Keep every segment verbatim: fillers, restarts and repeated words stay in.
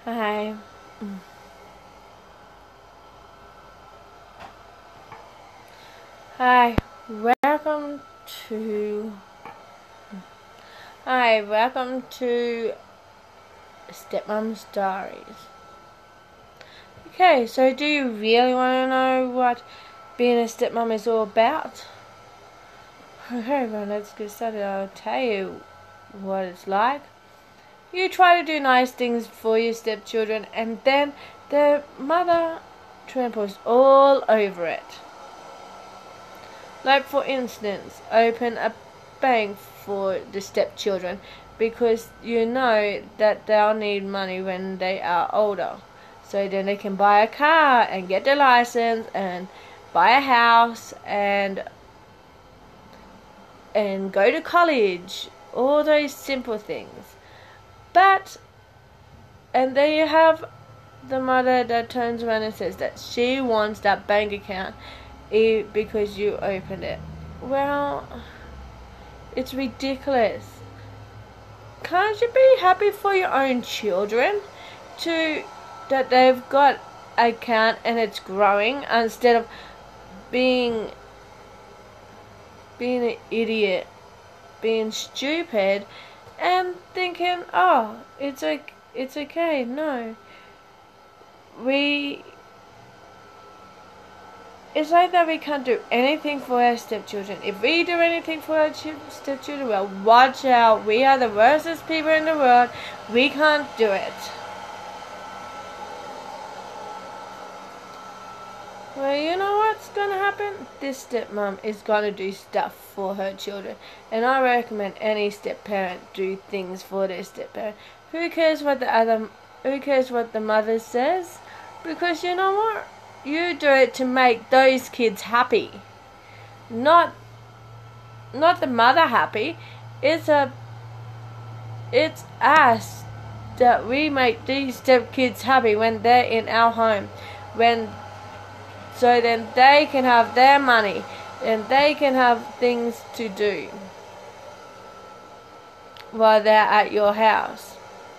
Hi. Hi. Welcome to Hi, welcome to Stepmom's Diaries. Okay, so do you really want to know what being a stepmom is all about? Okay, well, let's get started. I'll tell you what it's like. You try to do nice things for your stepchildren, and then the mother tramples all over it. Like, for instance, open a bank for the stepchildren because you know that they'll need money when they are older. So then they can buy a car and get their license and buy a house and and go to college. All those simple things. But, and then you have the mother that turns around and says that she wants that bank account because you opened it. Well, it's ridiculous. Can't you be happy for your own children to that they've got an account and it's growing, instead of being being an idiot, being stupid, and thinking, oh, it's okay, it's okay. No, we. It's like that we can't do anything for our stepchildren. If we do anything for our stepchildren, well, watch out. We are the worstest people in the world. We can't do it. Well, you know what's gonna happen? This stepmom is gonna do stuff for her children. And I recommend any step-parent do things for their step-parent. Who cares what the other, who cares what the mother says? Because you know what? You do it to make those kids happy, not not the mother happy. It's a it's us that we make these step kids happy when they're in our home, when so then they can have their money and they can have things to do while they're at your house.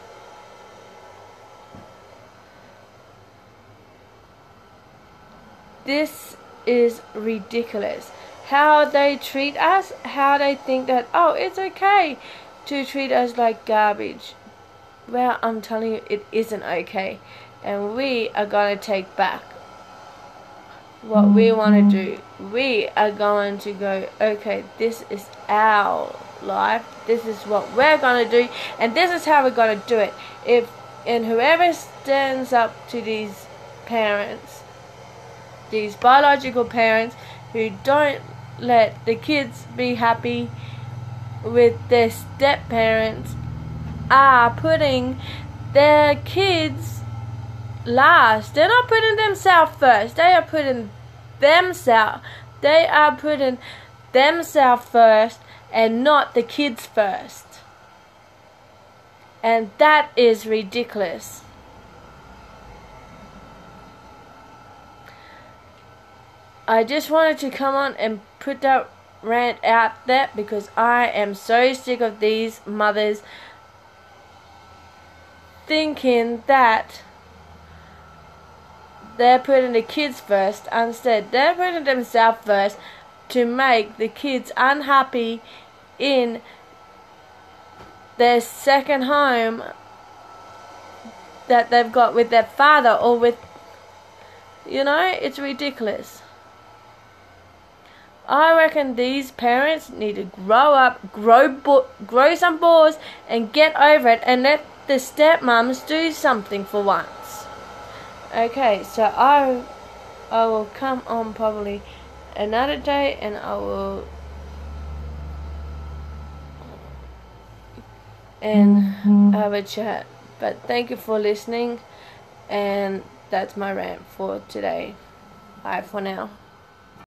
This is ridiculous. How they treat us, how they think that, oh, it's okay to treat us like garbage. Well, I'm telling you, it isn't okay. And we are going to take back what we want to do. We are going to go, okay, this is our life. This is what we're going to do. And this is how we're going to do it. If And whoever stands up to these parents, these biological parents who don't let the kids be happy with their step parents, are putting their kids last. They're not putting themselves first. They are putting themselves. They are putting themselves first and not the kids first. And that is ridiculous. I just wanted to come on and put that rant out there because I am so sick of these mothers thinking that they're putting the kids first. Instead, they're putting themselves first to make the kids unhappy in their second home that they've got with their father or with, you know, it's ridiculous. I reckon these parents need to grow up, grow bo- grow some balls, and get over it, and let the stepmoms do something for once. Okay, so I, I will come on probably another day, and I will and have a chat. But thank you for listening, and that's my rant for today. Bye for now.